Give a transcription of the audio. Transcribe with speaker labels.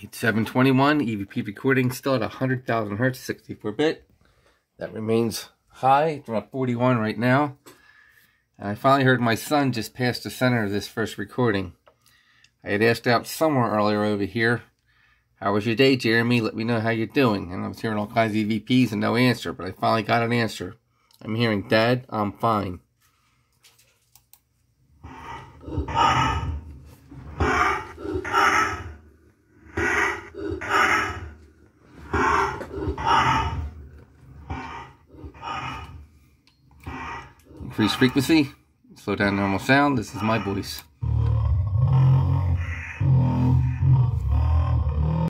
Speaker 1: It's 721, EVP recording, still at 100,000 hertz, 64-bit. That remains high. We're at 41 right now. And I finally heard my son just past the center of this first recording. I had asked out somewhere earlier over here, "How was your day, Jeremy? Let me know how you're doing." And I was hearing all kinds of EVPs and no answer, but I finally got an answer. I'm hearing, "Dad, I'm fine." Increase frequency, slow down normal sound. This is my voice.